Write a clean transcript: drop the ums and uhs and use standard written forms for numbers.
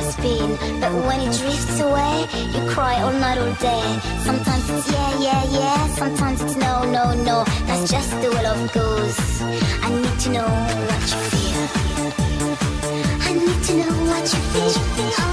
has been. But when it drifts away, you cry all night, all day. Sometimes it's yeah, yeah, yeah, sometimes it's no, no, no. That's just the way love goes. I need to know what you feel. I need to know what you feel.